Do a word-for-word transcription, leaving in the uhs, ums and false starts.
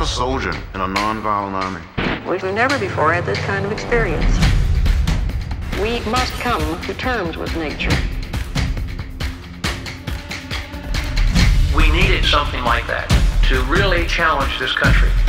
a soldier in a non-violent army. We've never before had this kind of experience. We must come to terms with nature. We needed something like that to really challenge this country.